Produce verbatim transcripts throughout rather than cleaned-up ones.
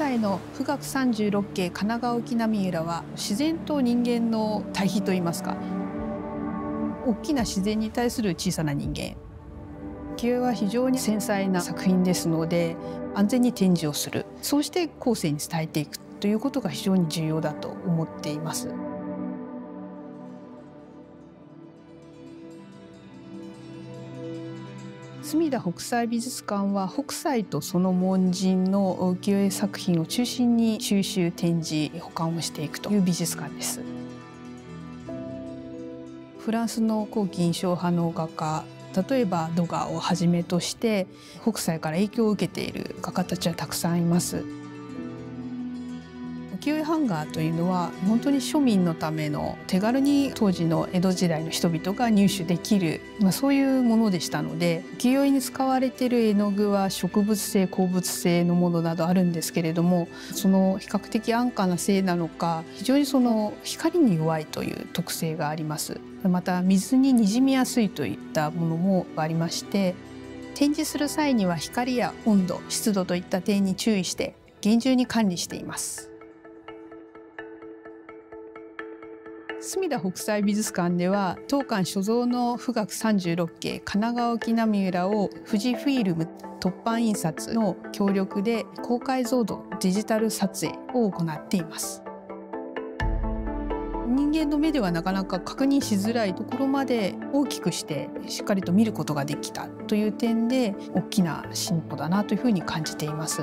彩の富岳さんじゅうろっけい神奈川沖浪浦は自然と人間の対比といいますか、大きな自然に対する小さな人間。浮世絵は非常に繊細な作品ですので、安全に展示をする、そうして後世に伝えていくということが非常に重要だと思っています。墨田北斎美術館は北斎とその門人の浮世絵作品を中心に収集、展示、保管をしていくという美術館です。フランスの後期印象派の画家、例えばドガをはじめとして北斎から影響を受けている画家たちはたくさんいます。浮世絵版画というのは本当に庶民のための手軽に当時の江戸時代の人々が入手できる、まあ、そういうものでしたので、浮世絵に使われている絵の具は植物性、鉱物性のものなどあるんですけれども、その比較的安価な性なのか、非常にその光に弱いという特性があります。また水ににじみやすいといったものもありまして、展示する際には光や温度、湿度といった点に注意して厳重に管理しています。墨田北斎美術館では当館所蔵の富岳さんじゅうろっけい神奈川沖浪浦を富士フイルム凸版印刷の協力で高解像度デジタル撮影を行っています。人間の目ではなかなか確認しづらいところまで大きくしてしっかりと見ることができたという点で大きな進歩だなというふうに感じています。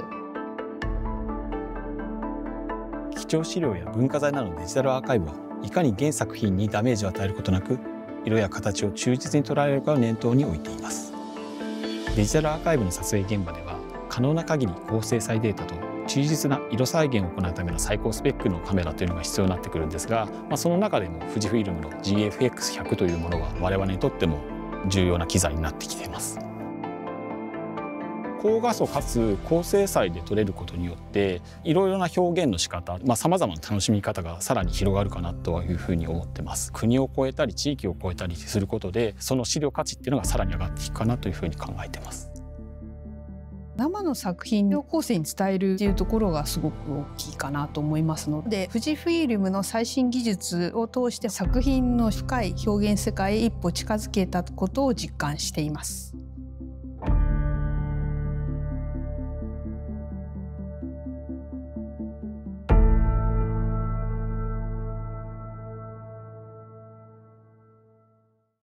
貴重資料や文化財などのデジタルアーカイブはいかに原作品にダメージを与えることなく色や形を忠実に捉えるかを念頭に置いています。デジタルアーカイブの撮影現場では可能な限り高精細データと忠実な色再現を行うための最高スペックのカメラというのが必要になってくるんですが、まあ、その中でも富士フイルムの ジーエフエックスひゃく というものは我々にとっても重要な機材になってきています。高画素かつ高精細で撮れることによっていろいろな表現の仕方、まあ、様々な楽しみ方がさらに広がるかなというふうに思ってます。国を越えたり地域を越えたりすることでその資料価値っていうのがさらに上がっていくかなというふうに考えてます。 生の作品を後世に伝えるっていうところがすごく大きいかなと思いますので、富士フイルムの最新技術を通して作品の深い表現世界へ一歩近づけたことを実感しています。